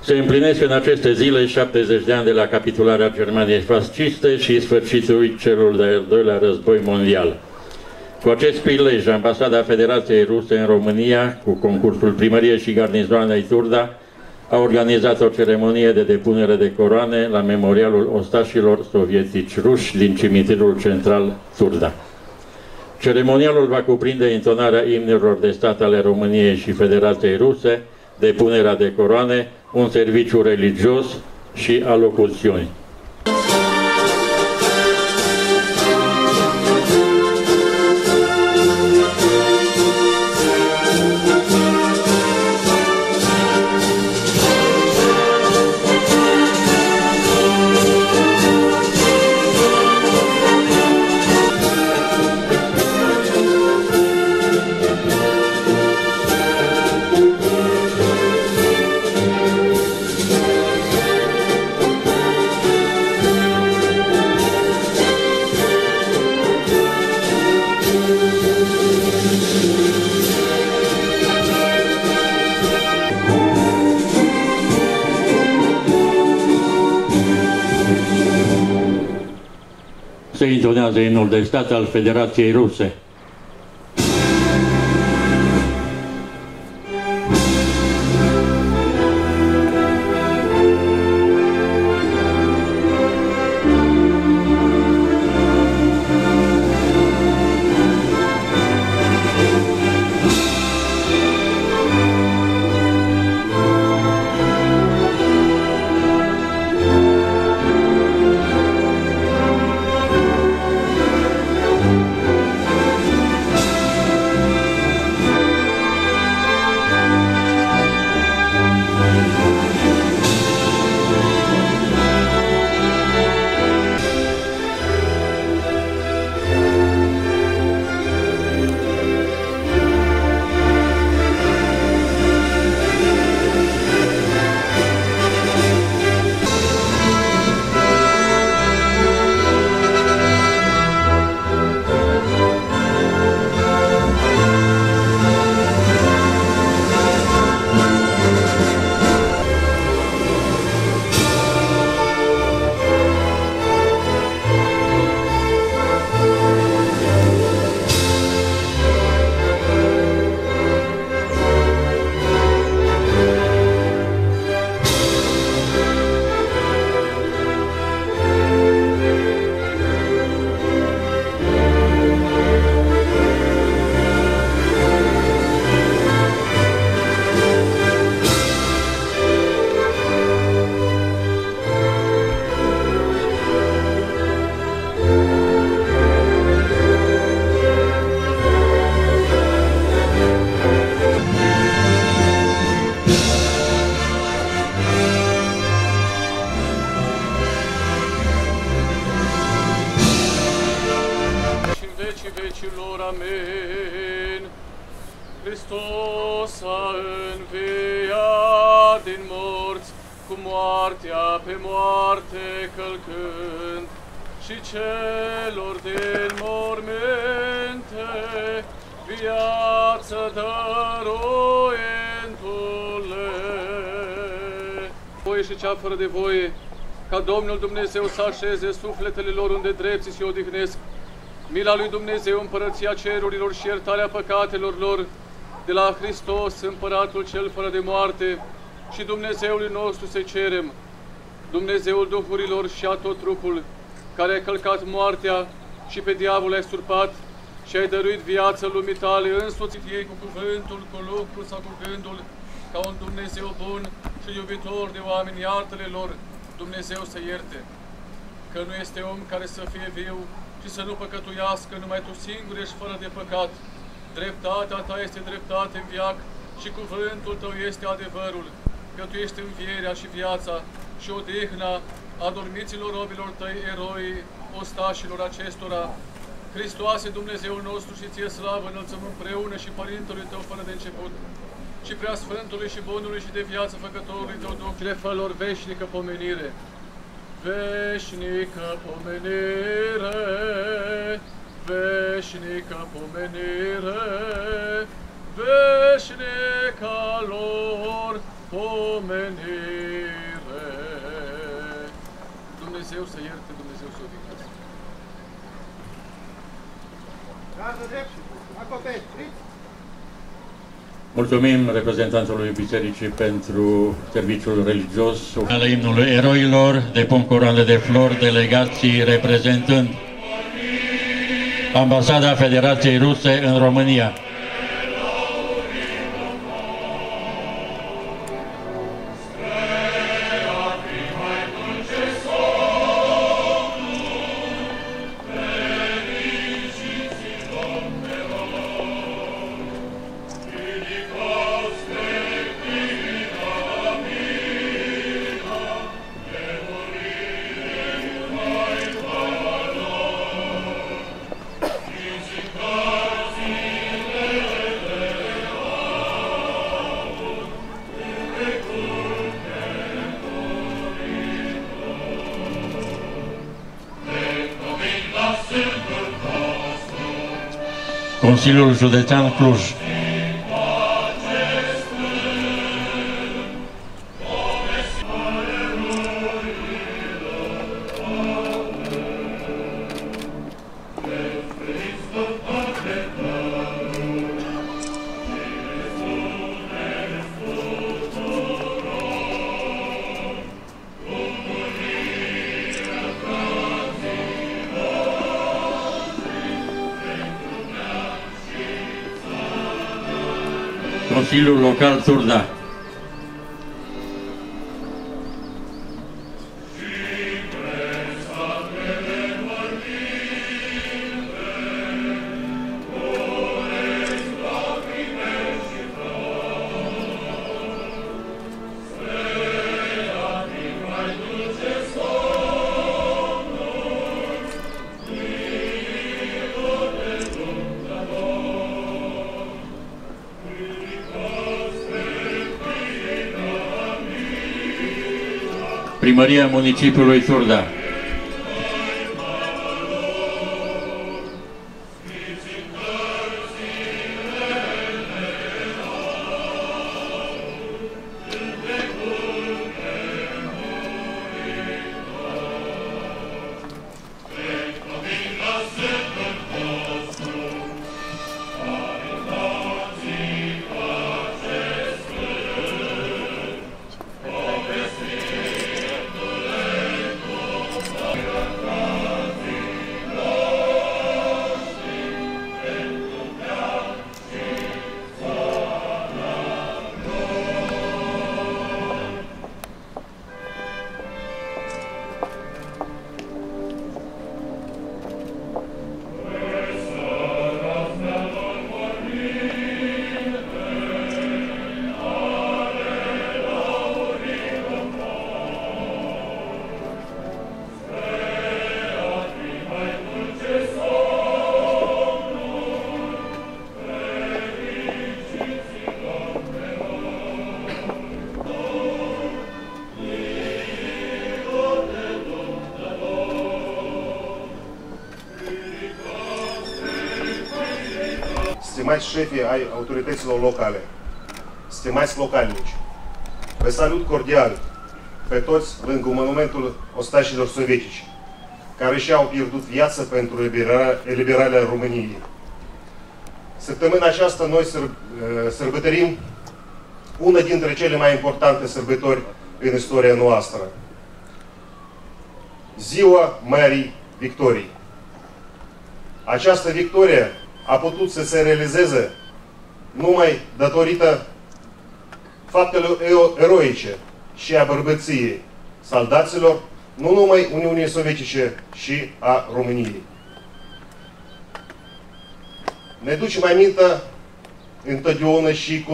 Se împlinesc în aceste zile 70 de ani de la capitularea Germaniei fasciste și sfârșitul celor de-al doilea război mondial. Cu acest prilej, Ambasada Federației Ruse în România, cu concursul Primăriei și Garnizoanei Turda, a organizat o ceremonie de depunere de coroane la memorialul ostașilor sovietici ruși din cimitirul central Turda. Ceremonialul va cuprinde intonarea imnurilor de stat ale României și Federației Ruse, depunerea de coroane, un serviciu religios și alocuțiuni. Se intonează imnul de stat al Federației Ruse. Amin. Hristos a înviat din morți, cu moartea pe moarte călcând, și celor din morminte viață dăruindu-le. Voie și cea fără de voie, ca Domnul Dumnezeu să așeze sufletele lor unde drepții se odihnesc, mila lui Dumnezeu, împărăția cerurilor și iertarea păcatelor lor, de la Hristos, Împăratul cel fără de moarte, și Dumnezeului nostru să cerem, Dumnezeul duhurilor și a tot trupul, care ai călcat moartea și pe diavol ai surpat și ai dăruit viață lumii tale, însoțit ei cu cuvântul, cu lucru sau cu gândul, ca un Dumnezeu bun și iubitor de oameni, iartă-le lor, Dumnezeu să ierte, că nu este om care să fie viu și să nu păcătuiască, numai Tu singur ești fără de păcat. Dreptatea Ta este dreptate în veac și cuvântul Tău este adevărul, că Tu ești învierea și viața și odihna adormiților robilor Tăi, eroi, ostașilor acestora. Hristoase, Dumnezeul nostru, și Ție slavă înălțăm împreună și Părintelui Tău fără de început, și Preasfântului și Bunului și de viață Făcătorului Tău Duh, și le fă lor veșnică pomenire. Veșnică pomenire, veșnică pomenire, veșnica lor pomenire. Dumnezeu să ierte, Dumnezeu să odihnească. Mulțumim reprezentantului Bisericii pentru serviciul religios. Ale imnului eroilor, depun coroanele de flori delegații reprezentând Ambasada Federației Ruse în România. Consiliul Județean Cluj. Consiliul Local Turda. Primăria Municipiului Turda. Stimați șefii ai autorităților locale, stimați localnici, vă salut cordial pe toți lângă monumentul ostașilor sovietici, care și-au pierdut viața pentru eliberarea României. Săptămâna aceasta noi sărbătorim una dintre cele mai importante sărbători în istoria noastră. Ziua Marii Victoriei. Această victorie a putut să se realizeze numai datorită faptelor eroice și a bărbăției soldaților, nu numai Uniunii Sovietice și a României. Ne ducem aminte întotdeauna și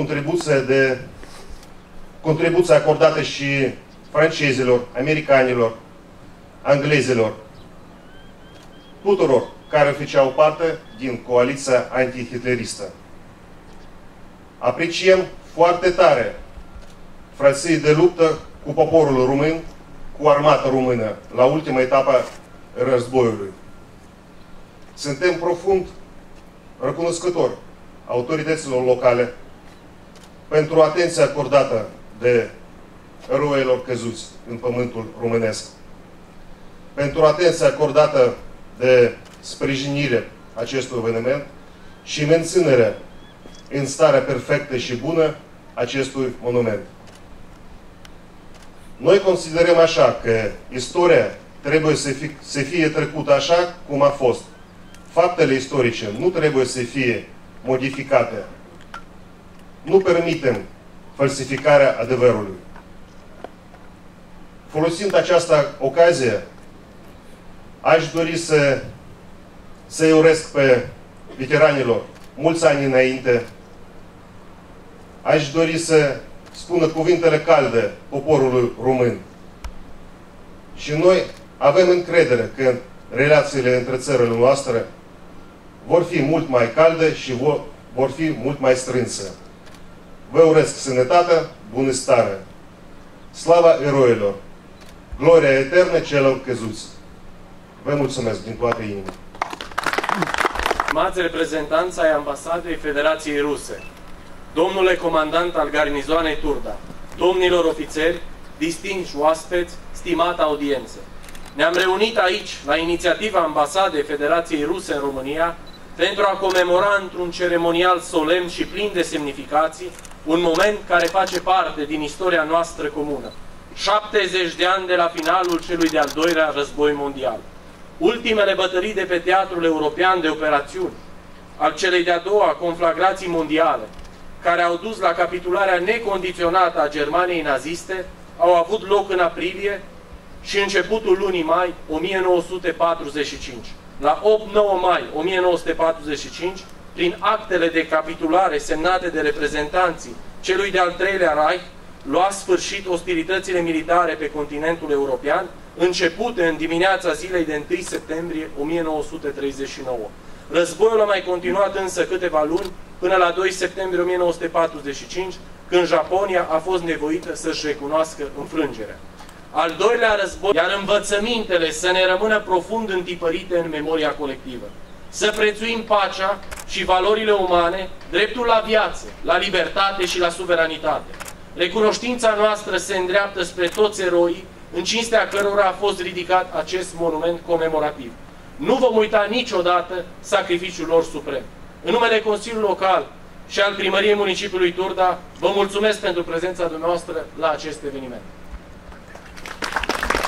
contribuția acordată și francezilor, americanilor, englezilor, tuturor care făceau parte din coaliția antihitleristă. Apreciem foarte tare frății de luptă cu poporul român, cu armata română, la ultima etapă războiului. Suntem profund recunoscători autorităților locale pentru atenția acordată de eroilor căzuți în pământul românesc. pentru atenția acordată de sprijinire acestui eveniment și menținerea în starea perfectă și bună acestui monument. Noi considerăm așa că istoria trebuie să fie trecută așa cum a fost. Faptele istorice nu trebuie să fie modificate. Nu permitem falsificarea adevărului. Folosind această ocazie, aș dori să-i urez pe veteranilor mulți ani înainte. Aș dori să spună cuvintele calde poporului român. Și noi avem încredere că relațiile între țările noastre vor fi mult mai calde și vor fi mult mai strânse. Vă urez sănătate, bunăstare, slava eroilor, gloria eternă celor căzuți. Vă mulțumesc din toată inima. Stimați reprezentanți ai Ambasadei Federației Ruse, domnule comandant al garnizoanei Turda, domnilor ofițeri, distinși oaspeți, stimată audiență. Ne-am reunit aici, la inițiativa Ambasadei Federației Ruse în România, pentru a comemora într-un ceremonial solemn și plin de semnificații, un moment care face parte din istoria noastră comună. 70 de ani de la finalul celui de-al doilea război mondial. Ultimele bătălii de pe teatrul european de operațiuni, al celei de-a doua conflagrații mondiale, care au dus la capitularea necondiționată a Germaniei naziste, au avut loc în aprilie și începutul lunii mai 1945. La 8-9 mai 1945, prin actele de capitulare semnate de reprezentanții celui de-al treilea Reich, lua sfârșit ostilitățile militare pe continentul european, începute în dimineața zilei de 1 septembrie 1939. Războiul a mai continuat însă câteva luni, până la 2 septembrie 1945, când Japonia a fost nevoită să-și recunoască înfrângerea. Al doilea război, iar învățămintele să ne rămână profund întipărite în memoria colectivă. Să prețuim pacea și valorile umane, dreptul la viață, la libertate și la suveranitate. Recunoștința noastră se îndreaptă spre toți eroii, în cinstea cărora a fost ridicat acest monument comemorativ. Nu vom uita niciodată sacrificiul lor suprem. În numele Consiliului Local și al Primăriei Municipiului Turda, vă mulțumesc pentru prezența dumneavoastră la acest eveniment.